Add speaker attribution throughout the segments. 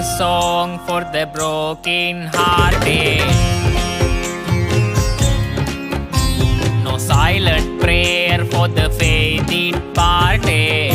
Speaker 1: song for the broken hearted. No silent prayer for the faith departed.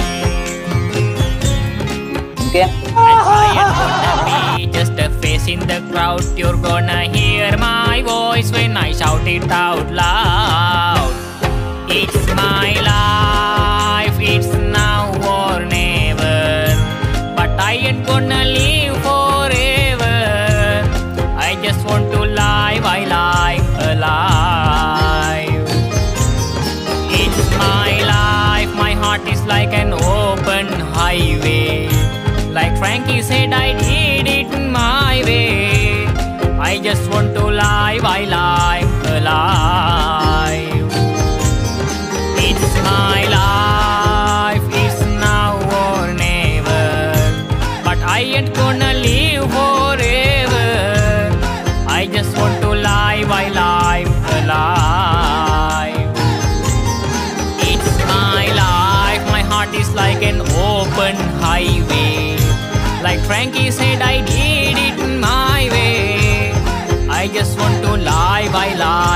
Speaker 2: Okay.
Speaker 1: I am gonna be just a face in the crowd. You're gonna hear my voice when I shout it out loud. It's my life, it's now or never. But I ain't gonna live forever. I just want to live, I live alive. It's my life, my heart is like an open highway. Like Frankie said, I did it my way. I just want to live, I live alive. It's my life, it's now or never. But I ain't gonna live forever. I just want to live, I live alive. It's my life, my heart is like an open highway. Like Frankie said, I did it my way. I just want to live, I live.